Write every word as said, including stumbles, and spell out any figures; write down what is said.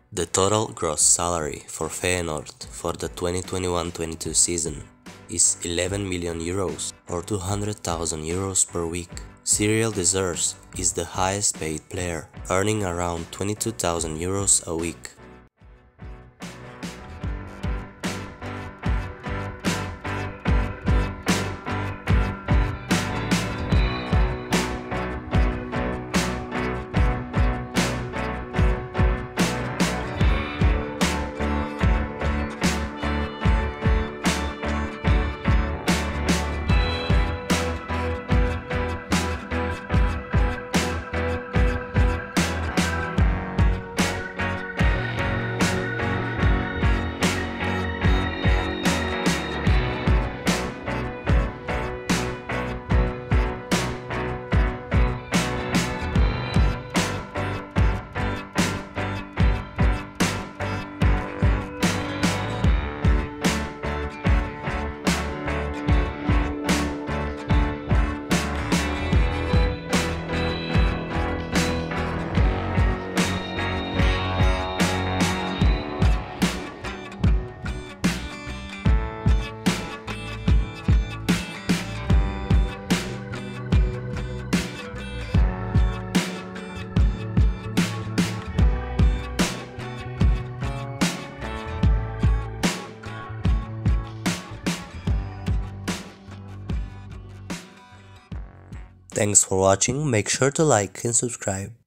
The total gross salary for Feyenoord for the twenty twenty-one twenty-two season is eleven million euros or two hundred thousand euros per week. Cyriel Dessers is the highest paid player, earning around twenty-two thousand euros a week. Thanks for watching, make sure to like and subscribe.